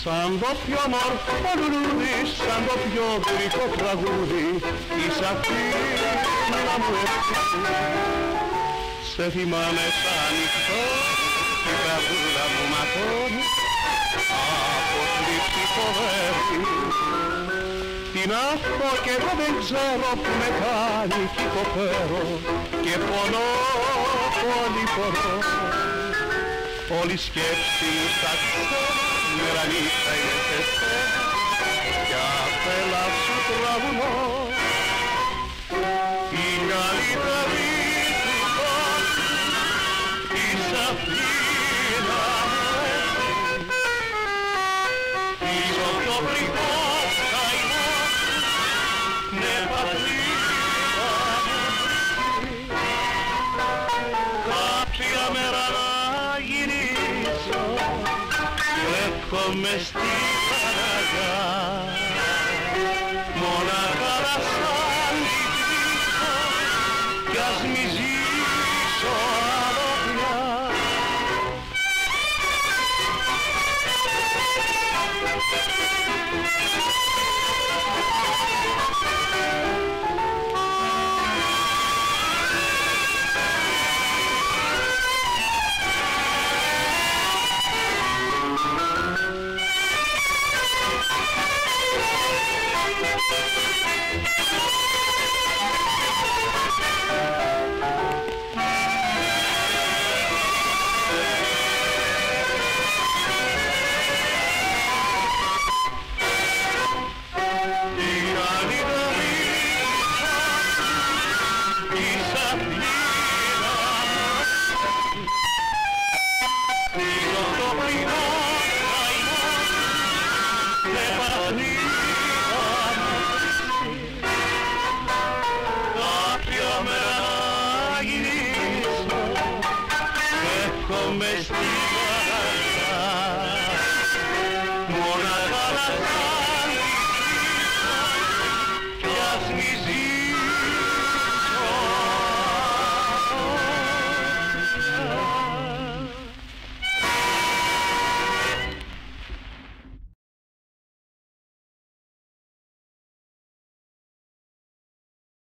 Σαν το πιο όμορφο λουλούδι, σαν το πιο γλυκό τραγούδι, είσαι αυτή να μου ευθύνει. Σε θυμάμαι σαν νυχτό, η καρδούλα μου ματώνει, από θλίψη φοβερή. Τι να πω κι εγώ δεν ξέρω που με κάνει κι υποφέρω και πονώ, πολύ πονώ. Όλη σκέψη μου στα ξέρω, μέρα νύχτα είναι σε σένα κι αφέλα σου τραγουδώ. Η καλύτερη του κόσμου είσαι αυτή να μου έρθει. Είσαι ο πιο γρήγορος καημός, ναι πατρίδα μου βρίσκει. Κάποια μέρα να γυρίσω, έρχομαι στη Παναγιά, μονάχα να σ' αντικρίσω κι ας μη ζήσω άλλο πια. Come